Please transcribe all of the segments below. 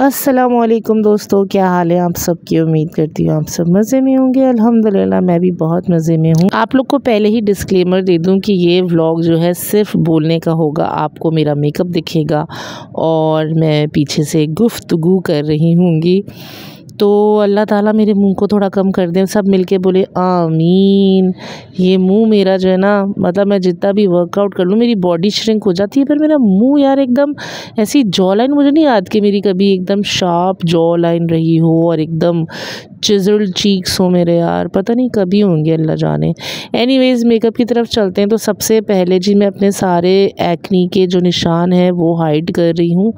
अस्सलामुअलैकुम दोस्तों, क्या हाल है आप सबकी। उम्मीद करती हूँ आप सब मज़े में होंगे। अल्हम्दुलिल्लाह मैं भी बहुत मज़े में हूँ। आप लोग को पहले ही डिस्क्लेमर दे दूँ कि ये व्लॉग जो है सिर्फ बोलने का होगा। आपको मेरा मेकअप दिखेगा और मैं पीछे से गुफ्तगू कर रही होंगी। तो अल्लाह ताला मेरे मुंह को थोड़ा कम कर दें। सब मिलके बोले आमीन। ये मुंह मेरा जो है ना, मतलब मैं जितना भी वर्कआउट कर लूँ मेरी बॉडी श्रिंक हो जाती है, पर मेरा मुंह यार एकदम ऐसी जॉ लाइन, मुझे नहीं याद कि मेरी कभी एकदम शार्प जॉ लाइन रही हो और एकदम चिजल्ड चीक्स हो मेरे। यार पता नहीं कभी होंगे, अल्लाह जाने। एनीवेज़ मेकअप की तरफ चलते हैं। तो सबसे पहले जी मैं अपने सारे एक्नी के जो निशान हैं वो हाइड कर रही हूँ।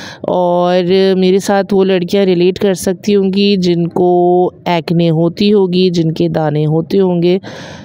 और मेरे साथ वो लड़कियाँ रिलेट कर सकती होंगी जिनको एक्ने होती होगी, जिनके दाने होते होंगे।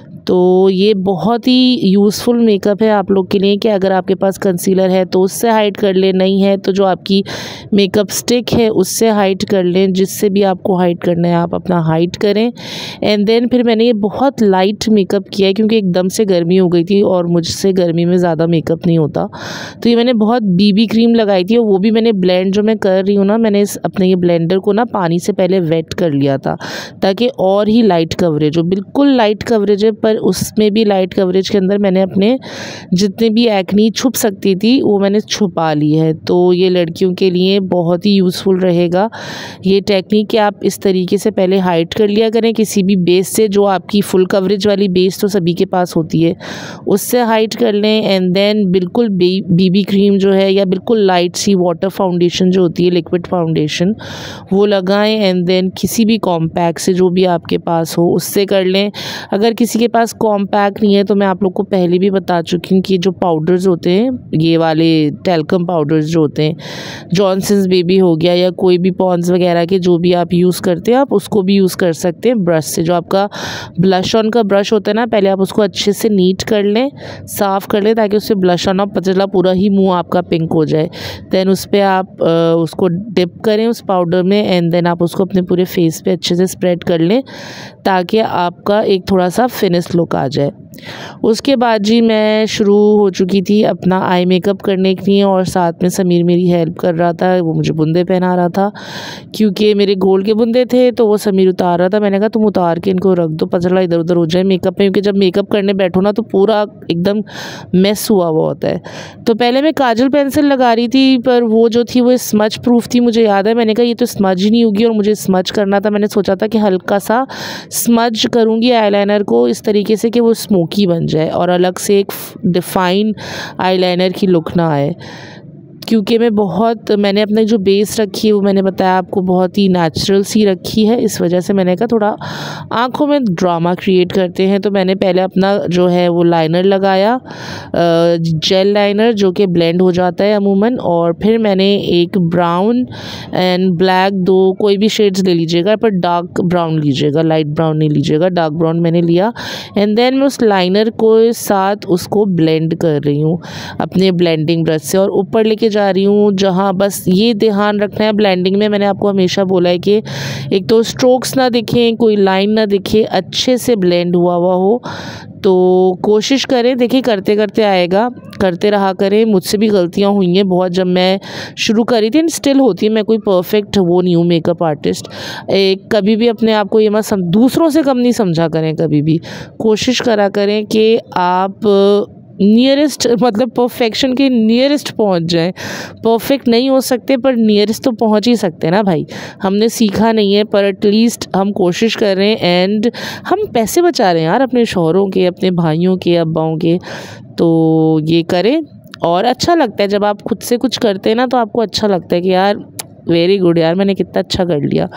तो ये बहुत ही यूज़फुल मेकअप है आप लोग के लिए कि अगर आपके पास कंसीलर है तो उससे हाइड कर लें, नहीं है तो जो आपकी मेकअप स्टिक है उससे हाइड कर लें। जिससे भी आपको हाइड करना है आप अपना हाइड करें। एंड देन फिर मैंने ये बहुत लाइट मेकअप किया है क्योंकि एकदम से गर्मी हो गई थी और मुझसे गर्मी में ज़्यादा मेकअप नहीं होता। तो ये मैंने बहुत बीबी क्रीम लगाई थी और वो भी मैंने ब्लेंड जो मैं कर रही हूँ ना, मैंने अपने ये ब्लेंडर को ना पानी से पहले वेट कर लिया था ताकि और ही लाइट कवरेज हो। बिल्कुल लाइट कवरेज है, पर उसमें भी लाइट कवरेज के अंदर मैंने अपने जितने भी एक्नी छुप सकती थी वो मैंने छुपा ली है। तो ये लड़कियों के लिए बहुत ही यूज़फुल रहेगा ये टेक्निक कि आप इस तरीके से पहले हाइड कर लिया करें किसी भी बेस से। जो आपकी फुल कवरेज वाली बेस तो सभी के पास होती है, उससे हाइड कर लें। एंड देन बिल्कुल बीबी क्रीम जो है या बिल्कुल लाइट सी वाटर फाउंडेशन जो होती है, लिक्विड फाउंडेशन, वो लगाएं। एंड देन किसी भी कॉम्पैक्ट से जो भी आपके पास हो उससे कर लें। अगर किसी के पास कॉम्पैक्ट नहीं है तो मैं आप लोग को पहले भी बता चुकी हूँ कि जो पाउडर्स होते हैं, ये वाले टेल्कम पाउडर्स जो होते हैं, जॉनसन्स बेबी हो गया या कोई भी पॉन्ड्स वगैरह के जो भी आप यूज़ करते हैं आप उसको भी यूज़ कर सकते हैं ब्रश से। जो आपका ब्लश ऑन का ब्रश होता है ना, पहले आप उसको अच्छे से नीट कर लें, साफ़ कर लें ताकि उससे ब्लश ऑन आप पतला पूरा ही मुँह आपका पिंक हो जाए। देन उस पर आप उसको डिप करें उस पाउडर में। एंड देन आप उसको अपने पूरे फेस पे अच्छे से स्प्रेड कर लें ताकि आपका एक थोड़ा सा फिनिश लुक आ जाए। उसके बाद जी मैं शुरू हो चुकी थी अपना आई मेकअप करने के लिए और साथ में समीर मेरी हेल्प कर रहा था। वो मुझे बुंदे पहना रहा था क्योंकि मेरे गोल्ड के बुंदे थे तो वो समीर उतार रहा था। मैंने कहा तुम उतार के इनको रख दो, पतला इधर उधर हो जाए मेकअप में, क्योंकि जब मेकअप करने बैठो ना तो पूरा एकदम मेस हुआ हुआ होता है। तो पहले मैं काजल पेंसिल लगा रही थी, पर वो जो थी वो स्मज प्रूफ थी, मुझे याद है। मैंने कहा ये तो स्मज ही नहीं होगी और मुझे स्मज करना था। मैंने सोचा था कि हल्का सा स्मज करूँगी आईलाइनर को इस तरीके से कि वो स्मोकी बन जाए और अलग से एक डिफाइन आईलाइनर की लुक ना आए। क्योंकि मैंने अपनी जो बेस रखी है वो मैंने बताया आपको बहुत ही नेचुरल सी रखी है, इस वजह से मैंने कहा थोड़ा आँखों में ड्रामा क्रिएट करते हैं। तो मैंने पहले अपना जो है वो लाइनर लगाया, जेल लाइनर जो कि ब्लेंड हो जाता है अमूमन। और फिर मैंने एक ब्राउन एंड ब्लैक, दो कोई भी शेड्स ले लीजिएगा, पर डार्क ब्राउन लीजिएगा, लाइट ब्राउन नहीं लीजिएगा, डार्क ब्राउन मैंने लिया। एंड देन मैं उस लाइनर को साथ उसको ब्लेंड कर रही हूँ अपने ब्लेंडिंग ब्रश से और ऊपर लेके जा रही हूँ। जहाँ बस ये ध्यान रखना है ब्लेंडिंग में, मैंने आपको हमेशा बोला है कि एक तो स्ट्रोक्स ना दिखें, कोई लाइन ना दिखे, अच्छे से ब्लेंड हुआ हुआ हो। तो कोशिश करें, देखिए करते करते आएगा, करते रहा करें। मुझसे भी गलतियाँ हुई हैं बहुत जब मैं शुरू करी थी, स्टिल होती है। मैं कोई परफेक्ट वो नहीं हूँ मेकअप आर्टिस्ट। कभी भी अपने आप को ये मत दूसरों से कम नहीं समझा करें। कभी भी कोशिश करा करें कि आप नियरेस्ट, मतलब परफेक्शन के नियरेस्ट पहुंच जाएं। परफेक्ट नहीं हो सकते पर नियरेस्ट तो पहुंच ही सकते हैं ना भाई। हमने सीखा नहीं है पर एटलीस्ट हम कोशिश कर रहे हैं। एंड हम पैसे बचा रहे हैं यार अपने शौहरों के, अपने भाइयों के, अब्बाओं के। तो ये करें और अच्छा लगता है जब आप खुद से कुछ करते हैं ना, तो आपको अच्छा लगता है कि यार वेरी गुड यार, मैंने कितना अच्छा कर लिया।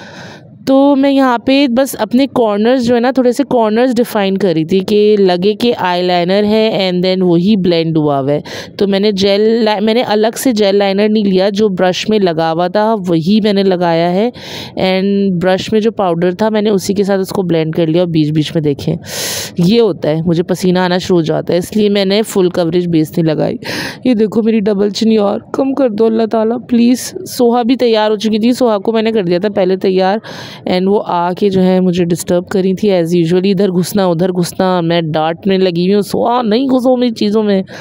तो मैं यहाँ पे बस अपने कॉर्नर्स जो है ना, थोड़े से कॉर्नर्स डिफ़ाइन करी थी कि लगे कि आईलाइनर है एंड देन वही ब्लेंड हुआ हुआ है। तो मैंने अलग से जेल लाइनर नहीं लिया, जो ब्रश में लगा हुआ था वही मैंने लगाया है। एंड ब्रश में जो पाउडर था मैंने उसी के साथ उसको ब्लेंड कर लिया। और बीच बीच में देखें ये होता है, मुझे पसीना आना शुरू हो जाता है, इसलिए मैंने फुल कवरेज बेस नहीं लगाई। ये देखो मेरी डबल चिन, यार कम कर दो अल्लाह ताला प्लीज़। सोहा भी तैयार हो चुकी थी, सोहा को मैंने कर दिया था पहले तैयार। एंड वो आके जो है मुझे डिस्टर्ब करी थी एज़ यूजुअली, इधर घुसना उधर घुसना, मैं डांटने लगी हुई हूँ, सोहा नहीं घुसो मेरी चीज़ों में।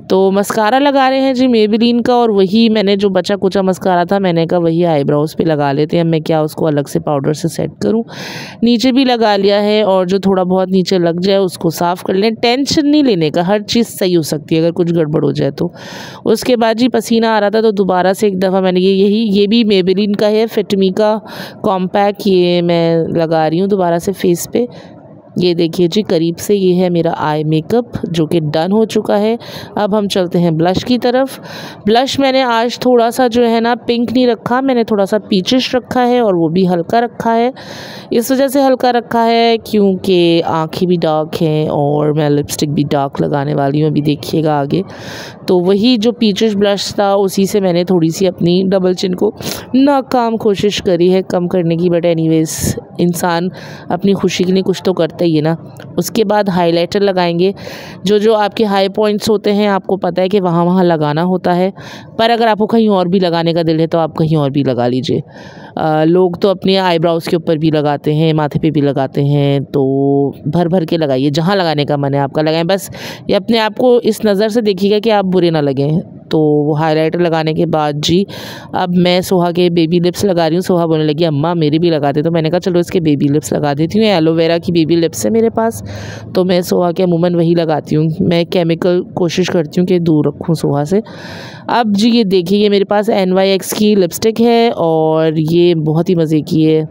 तो मस्कारा लगा रहे हैं जी मेबेलिन का, और वही मैंने जो बचा कुचा मस्कारा था मैंने कहा वही आईब्रोज़ पे लगा लेते हैं। मैं क्या उसको अलग से पाउडर से सेट करूं। नीचे भी लगा लिया है, और जो थोड़ा बहुत नीचे लग जाए उसको साफ़ कर लें। टेंशन नहीं लेने का, हर चीज़ सही हो सकती है अगर कुछ गड़बड़ हो जाए तो। उसके बाद जी पसीना आ रहा था तो दोबारा से एक दफ़ा मैंने ये भी मेबेलिन का है फिटमी का कॉम्पैक्ट, ये मैं लगा रही हूँ दोबारा से फेस पे। ये देखिए जी करीब से, ये है मेरा आई मेकअप जो कि डन हो चुका है। अब हम चलते हैं ब्लश की तरफ। ब्लश मैंने आज थोड़ा सा जो है ना पिंक नहीं रखा, मैंने थोड़ा सा पीचिश रखा है, और वो भी हल्का रखा है। इस वजह से हल्का रखा है क्योंकि आँखें भी डार्क हैं और मैं लिपस्टिक भी डार्क लगाने वाली हूँ, अभी देखिएगा आगे। तो वही जो पीचिश ब्लश था उसी से मैंने थोड़ी सी अपनी डबल चिन को नाकाम कोशिश करी है कम करने की, बट एनीवेज इंसान अपनी खुशी के लिए कुछ तो करता ही है ना। उसके बाद हाइलाइटर लगाएंगे। जो आपके हाई पॉइंट्स होते हैं आपको पता है कि वहाँ लगाना होता है, पर अगर आपको कहीं और भी लगाने का दिल है तो आप कहीं और भी लगा लीजिए। लोग तो अपने आईब्रोज़ के ऊपर भी लगाते हैं, माथे पे भी लगाते हैं, तो भर भर के लगाइए, जहाँ लगाने का मन है आपका लगाएं। बस ये अपने आप को इस नज़र से देखिएगा कि आप बुरे ना लगें। तो वो हाइलाइटर लगाने के बाद जी अब मैं सोहा के बेबी लिप्स लगा रही हूँ। सोहा बोलने लगी अम्मा मेरे भी लगा दे, तो मैंने कहा चलो इसके बेबी लिप्स लगा देती हूँ। एलोवेरा की बेबी लिप्स है मेरे पास, तो मैं सोहा के अमूमन वही लगाती हूँ। मैं केमिकल कोशिश करती हूँ कि दूर रखूँ सोहा से। अब जी ये देखिए ये मेरे पास NYX की लिपस्टिक है, और ये बहुत ही मज़े की है।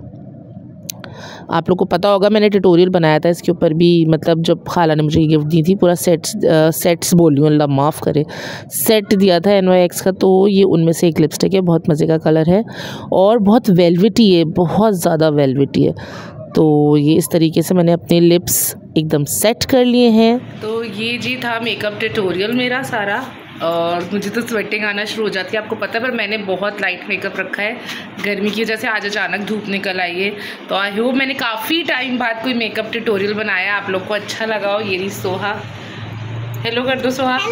आप लोग को पता होगा मैंने ट्यूटोरियल बनाया था इसके ऊपर भी, मतलब जब खाला ने मुझे गिफ्ट दी थी, पूरा सेट्स बोल रही हूँ, अल्लाह माफ़ करे, सेट दिया था NYX का। तो ये उनमें से एक लिपस्टिक है, बहुत मज़े का कलर है और बहुत वेलवेटी है, बहुत ज़्यादा वेलवेटी है। तो ये इस तरीके से मैंने अपने लिप्स एकदम सेट कर लिए हैं। तो ये जी था मेकअप ट्यूटोरियल मेरा सारा, और मुझे तो स्वेटिंग आना शुरू हो जाती है, आपको पता है, पर मैंने बहुत लाइट मेकअप रखा है गर्मी की वजह से। आज अचानक धूप निकल आई है, तो आई होप मैंने काफ़ी टाइम बाद कोई मेकअप ट्यूटोरियल बनाया, आप लोग को अच्छा लगा हो। ये रही सोहा, हेलो कर दो सोहा।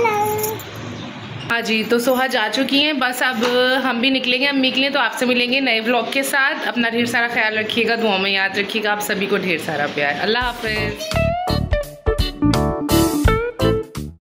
हाँ जी, तो सोहा जा चुकी हैं, बस अब हम भी निकलेंगे। हम निकलें तो आपसे मिलेंगे नए व्लॉग के साथ। अपना ढेर सारा ख्याल रखिएगा, दुआ में याद रखिएगा। आप सभी को ढेर सारा प्यार। अल्लाह हाफ़िज़।